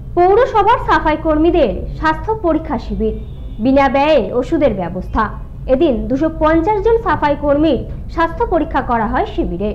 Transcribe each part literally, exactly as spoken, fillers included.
পৌরসভার সাফাই কর্মীদের স্বাস্থ্য পরীক্ষা শিবির, বিনা ব্যয়ে ওষুধের ব্যবস্থা। এদিন দুশো পঞ্চাশ জন সাফাই কর্মীর স্বাস্থ্য পরীক্ষা করা হয় শিবিরে।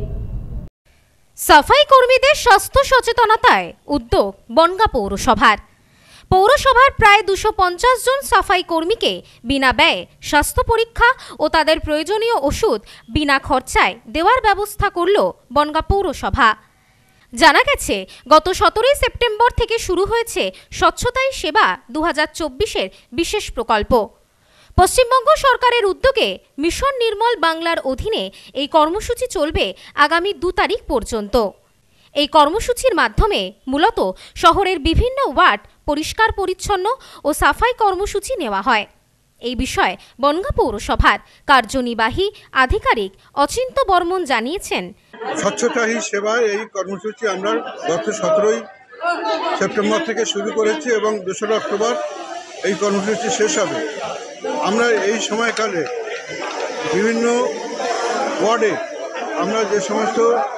সাফাই কর্মীদের স্বাস্থ্য সচেতনতায় উদ্যোগ বনগাঁ পৌরসভার। পৌরসভার প্রায় দুশো পঞ্চাশ জন সাফাই কর্মীকে বিনা ব্যয়ে স্বাস্থ্য পরীক্ষা ও তাদের প্রয়োজনীয় ওষুধ বিনা খরচায় দেওয়ার ব্যবস্থা করল বনগাঁ পৌরসভা। জানা গেছে, গত সতেরোই সেপ্টেম্বর থেকে শুরু হয়েছে স্বচ্ছতাই সেবা দু হাজার চব্বিশের বিশেষ প্রকল্প। পশ্চিমবঙ্গ সরকারের উদ্যোগে মিশন নির্মল বাংলার অধীনে এই কর্মসূচি চলবে আগামী দু তারিখ পর্যন্ত। এই কর্মসূচির মাধ্যমে মূলত শহরের বিভিন্ন ওয়ার্ড পরিষ্কার পরিচ্ছন্ন ও সাফাই কর্মসূচি নেওয়া হয়। এই বিষয়ে বনগাঁ পৌরসভার কার্যনির্বাহী আধিকারিক অচিন্ত বর্মন জানিয়েছেন, স্বচ্ছতা হি সেবা এই কর্মসূচি আমরা গত সতেরোই সেপ্টেম্বর থেকে শুরু করেছি এবং দোসরা অক্টোবর এই কর্মসূচি শেষ হবে। আমরা এই সময়কালে বিভিন্ন ওয়ার্ডে আমরা যে সমস্ত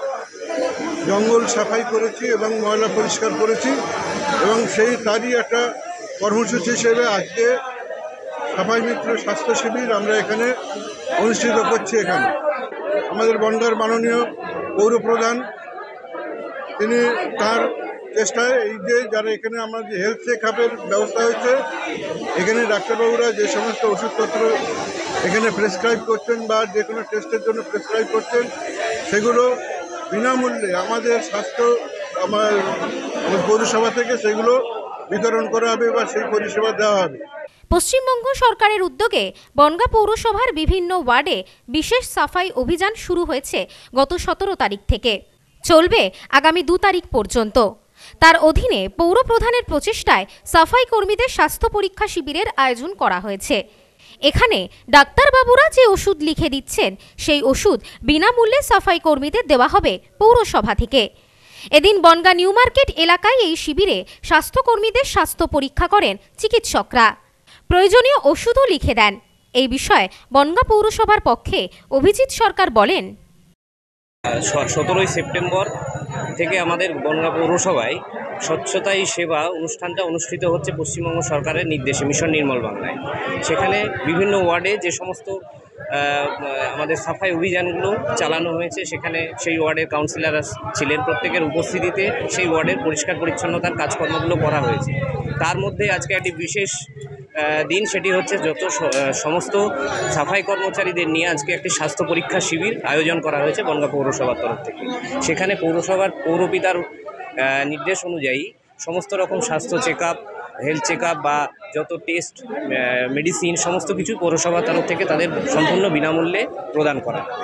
জঙ্গল সাফাই করেছি এবং ময়লা পরিষ্কার করেছি এবং সেই তারই একটা কর্মসূচি হিসেবে আজকে সাফাই মিত্র স্বাস্থ্য শিবির আমরা এখানে অনুষ্ঠিত করছি। এখানে আমাদের বনগাঁর মাননীয় পৌরপ্রধান তিনি তার চেষ্টায় এই যে যারা এখানে আমাদের হেলথ চেক আপের ব্যবস্থা হয়েছে, এখানে ডাক্তারবাবুরা যে সমস্ত ওষুধপত্র এখানে প্রেসক্রাইব করছেন বা যে কোনো টেস্টের জন্য প্রেসক্রাইব করছেন, সেগুলো বিনামূল্যে আমাদের স্বাস্থ্য আমার পৌরসভা থেকে সেগুলো বিতরণ করা হবে বা সেই পরিষেবা দেওয়া হবে। পশ্চিমবঙ্গ সরকারের উদ্যোগে বনগাঁ পৌরসভার বিভিন্ন ওয়ার্ডে বিশেষ সাফাই অভিযান শুরু হয়েছে গত সতেরো তারিখ থেকে, চলবে আগামী দু তারিখ পর্যন্ত। তার অধীনে পৌর প্রধানের প্রচেষ্টায় সাফাই কর্মীদের স্বাস্থ্য পরীক্ষা শিবিরের আয়োজন করা হয়েছে। এখানে ডাক্তারবাবুরা যে ওষুধ লিখে দিচ্ছেন, সেই ওষুধ বিনামূল্যে সাফাই কর্মীদের দেওয়া হবে পৌরসভা থেকে। এদিন বনগাঁ নিউ মার্কেট এলাকায় এই শিবিরে স্বাস্থ্যকর্মীদের স্বাস্থ্য পরীক্ষা করেন চিকিৎসকরা, প্রয়োজনীয় ওষুধও লিখে দেন। এই বিষয়ে বনগাঁ পৌরসভার পক্ষে অভিজিৎ সরকার বলেন, সতেরোই সেপ্টেম্বর থেকে আমাদের বনগাঁ পৌরসভায় স্বচ্ছতাই সেবা অনুষ্ঠানটা অনুষ্ঠিত হচ্ছে পশ্চিমবঙ্গ সরকারের নির্দেশে মিশন নির্মল বাংলায়। সেখানে বিভিন্ন ওয়ার্ডে যে সমস্ত আমাদের সাফাই অভিযানগুলো চালানো হয়েছে, সেখানে সেই ওয়ার্ডের কাউন্সিলররা ছিলেন, প্রত্যেকের উপস্থিতিতে সেই ওয়ার্ডের পরিষ্কার পরিচ্ছন্নতার কাজকর্মগুলো করা হয়েছে। তার মধ্যে আজকে একটি বিশেষ দিন, সেটি হচ্ছে যত সমস্ত সাফাই কর্মচারীদের নিয়ে আজকে একটি স্বাস্থ্য পরীক্ষা শিবির আয়োজন করা হয়েছে বনগাঁ পৌরসভার তরফ থেকে। সেখানে পৌরসভার পৌরপিতার নির্দেশ অনুযায়ী সমস্ত রকম স্বাস্থ্য check up, health check up বা যত টেস্ট, মেডিসিন সমস্ত কিছু পৌরসভার তরফ থেকে তাদের সম্পূর্ণ বিনামূল্যে প্রদান করা হবে।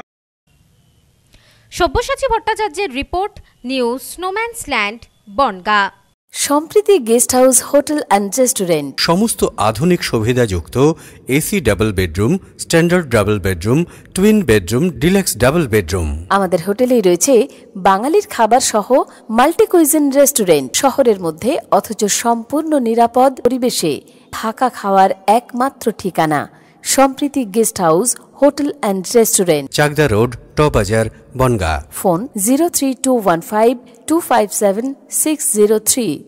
সব্যসাচী ভট্টাচার্যের report, news snowman's land, Bongaon. Sampriti guest house hotel and restaurant, সমস্ত আধুনিক সুবিধাযুক্ত AC double bedroom, standard double bedroom, twin bedroom, deluxe double bedroom. আমাদের হোটেলেই রয়েছে বাঙালির খাবার সহ মাল্টি কুইজিন রেস্টুরেন্ট, শহরের মধ্যে অথচ সম্পূর্ণ নিরাপদ পরিবেশে থাকা খাওয়ার একমাত্র ঠিকানা Sampriti guest house hotel and restaurant, Chakdah road, টবাজার, Bongaon. Phone zero three two one five two five seven six zero three.